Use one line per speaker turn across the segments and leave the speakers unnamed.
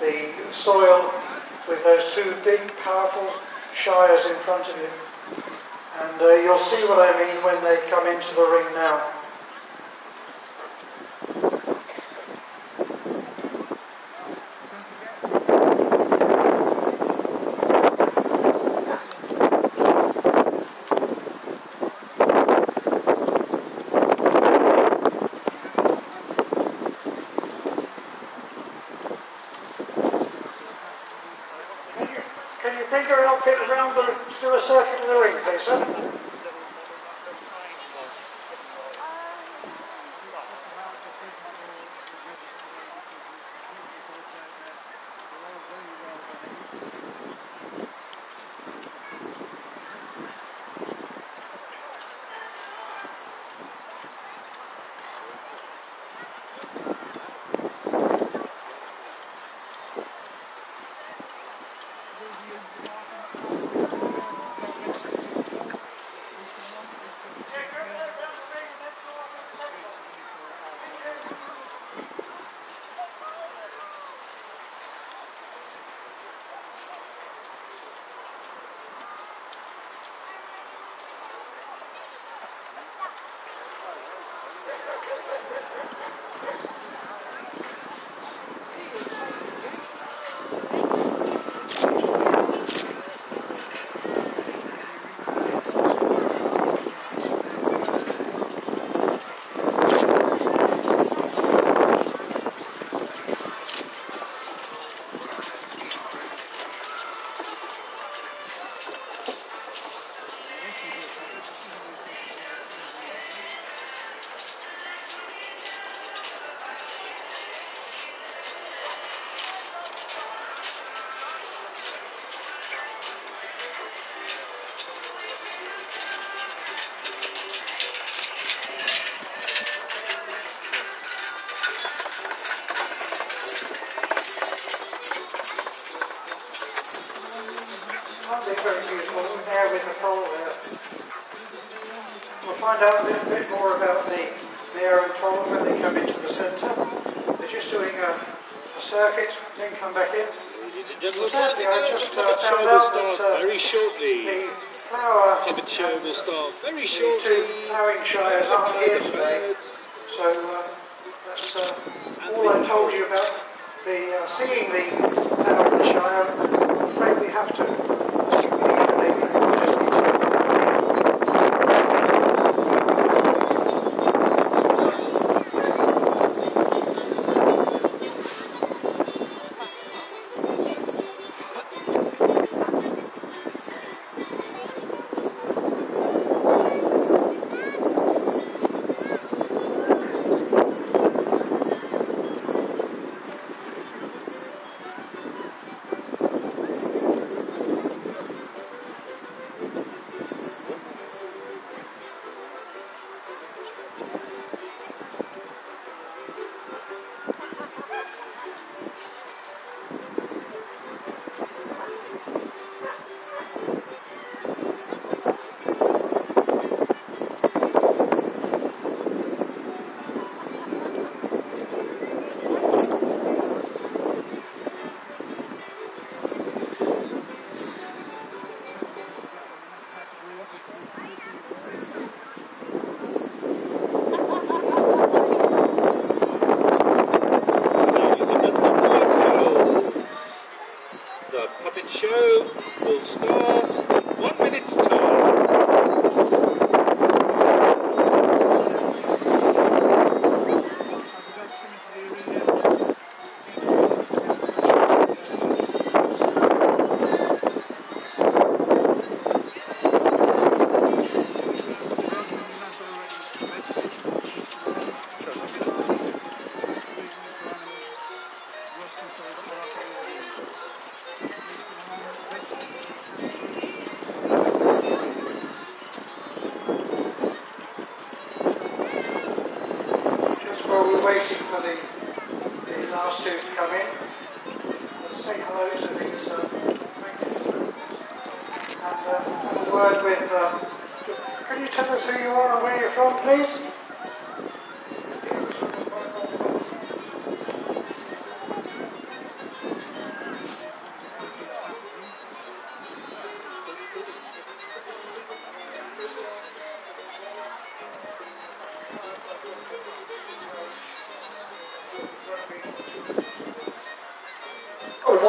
the soil with those two big, powerful shires in front of you. And you'll see what I mean when they come into the ring now. Can you bring your outfit around to do a circuit of the ring, please, sir? Very beautiful there with the pole there. We'll find out a little bit more about the mare and foal when they come into the centre. They're just doing a circuit, then come back in. Sadly, I just found out that
very shortly.
The flower
puppet show will start very
shortly. The two ploughing shires aren't here today, so that's all I told you about the seeing the ploughing shire. I'm afraid we have to. Waiting for the last two to come in. Let's say hello to these and have a word with. Can you tell us who you are and where you're from, please?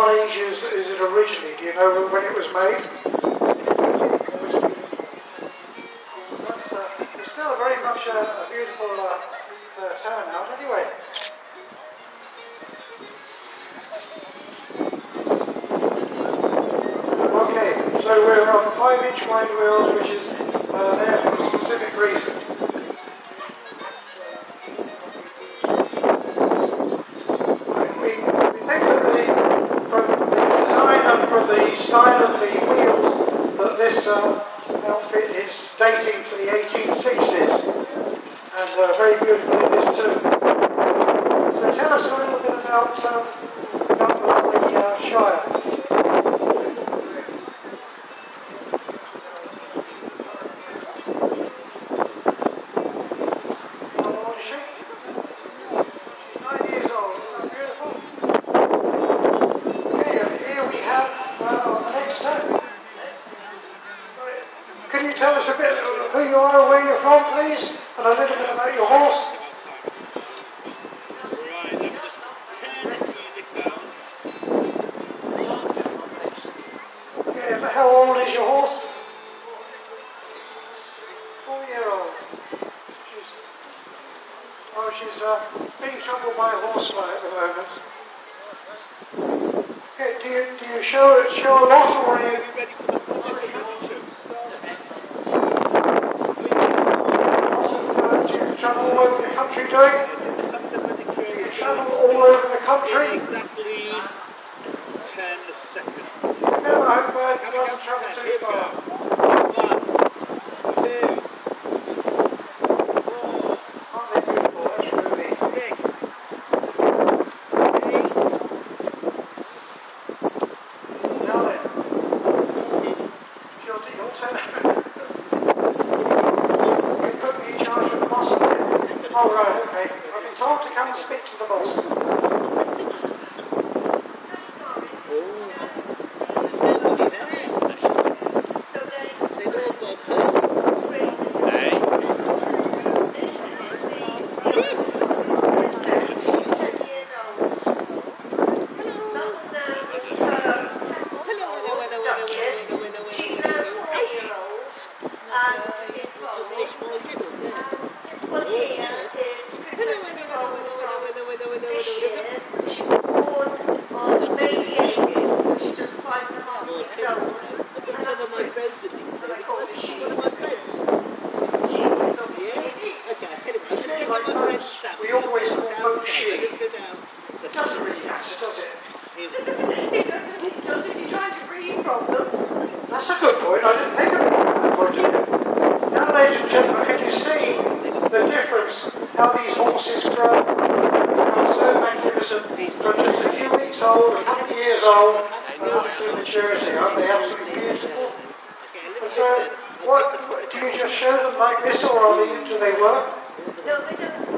what age is it originally? Do you know when it was made? That's, it's still very much a beautiful turnout anyway. Okay, so we're on 5-inch wide wheels, which is there for a specific reason. We think that from the design and from the style of the wheels that this outfit is dating to the 1860s, and very beautiful it is too. So tell us a little bit about the lovely Shire. How old is she? She's 9 years old, isn't that beautiful? Okay, and here we have on the next turn. Can you tell us a bit who you are and where you're from, please? And a little bit about your horse? Okay, and how old is your horse? 4-year-old. She's being troubled by a horsefly at the moment. Okay, do you show a lot, or are you? Do you travel all over the country doing it? Do you travel all over the country?
Exactly 10 seconds.
Remember, I hope it doesn't travel too far.
1, 2,
Aren't they beautiful? That's Ruby.
6, 8.
Now then, your turn. You can put me in charge of the boss a bit. Oh, right, okay. I've been told to come and speak to the boss. We always call boat she. It doesn't really matter, does it?
It does if you're trying to breathe from them.
That's a good point. I didn't think of that point of view. Now, ladies and gentlemen, can you see the difference? How these horses grow, become so magnificent from just a few weeks old, a couple of years old, and up to maturity. Aren't they absolutely beautiful? And so, what do you just show them like this, or do they work?
No, they don't work.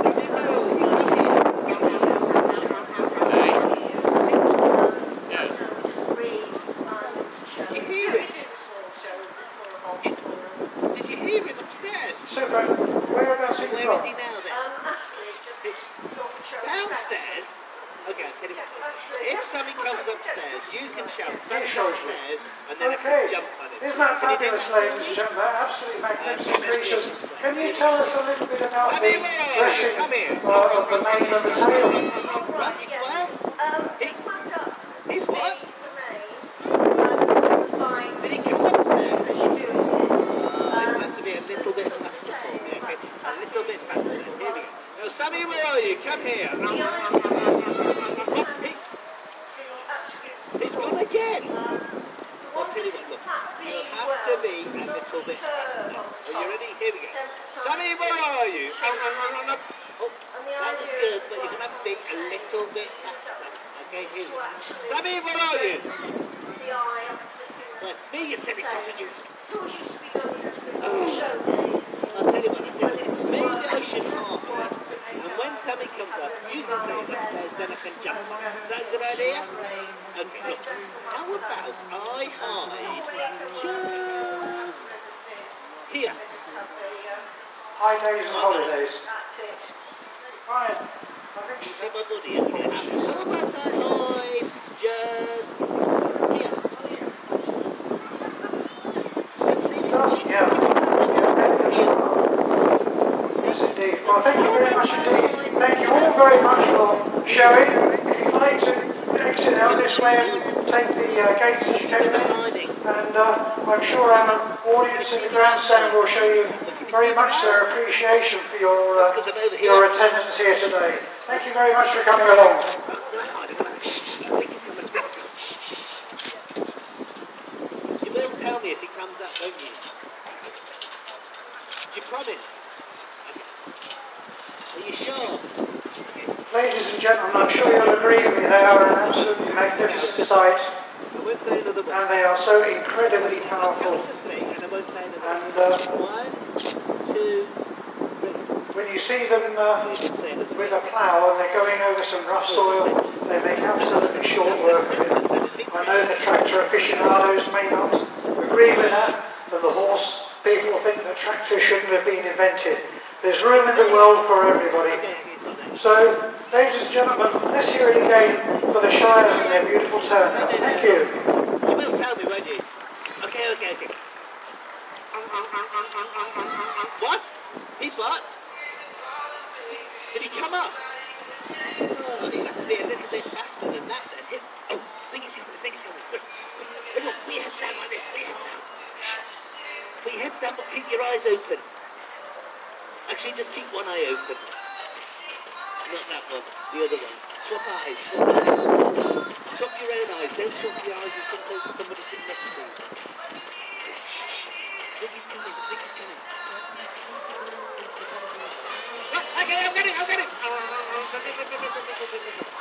Just breathe and show. We do the small shows, it's more of on for us.
Did you hear him upstairs?
Super. Whereabouts are you
Where is
from?
he now then?
Ashley, just your show.
Downstairs? Okay, I'll tell you what. If something comes upstairs, you can shout
He
something
shows me.
upstairs and then I
Okay.
can jump on it.
Isn't that fabulous, ladies and gentlemen? Absolutely magnificent creatures. Can you tell us a little bit about the dressing of the mane and the tail?
Oh, right, yes. He went up
He's what?
the main and find
Did he come upstairs?
as you're doing it.
It has to be a little bit faster for me, okay? A little bit faster. Here we go. Now, Sammy, where are you? Come here.
The idea is to enhance the attributes of the
He's gone
horse.
again.
The
I'll
ones
tell you
that
what, look.
pack
You
really
have
well,
to be a little bit
curve
faster.
on the
Are
top.
you ready? Here we go. Sammy, where are you? Oh,
And the
that was
idea
good,
is
but you're going to have to be a little bit faster. Okay, here we
to
go.
actually
Sammy, where are you?
the eye of the
Well, me, you silly sausages.
tools used to be done in the show days.
I'll tell you what I'll do.
When it was
Maybe
work,
I should half it.
ones that they
And
got
when Sammy comes up, you can say upstairs, then I can jump. Is that a good idea? Okay, look. How about I hide just here?
High days and holidays.
That's it.
Fine. I think she's
See my body, okay? How about I hide just
this way and take the gates as you came in. And I'm sure our audience in the grandstand will show you very much their appreciation for your attendance here today. Thank you very much for coming along.
You will tell me if he comes up, won't you? You promise? Are you sure?
Ladies and gentlemen, I'm sure you'll agree with me, they are an absolutely magnificent sight. And they are so incredibly powerful. And when you see them with a plough and they're going over some rough soil, they make absolutely short work of it. I know the tractor aficionados may not agree with that, and the horse people think that tractors shouldn't have been invented. There's room in the world for everybody. So, ladies and gentlemen, let's hear it again for the Shires and their beautiful turnout. Thank you.
You will tell me, won't you? Okay. What? He's what? Did he come up? Oh, he'll have to be a little bit faster than that then. Oh, think he's coming. Look, put your head down like this, Put your head down, but keep your eyes open. Actually, just keep one eye open. Not that one, the other one. Swap eyes. Swap your own eyes. Don't swap your eyes with somebody sitting next to you. Think he's coming. Okay, I've got it.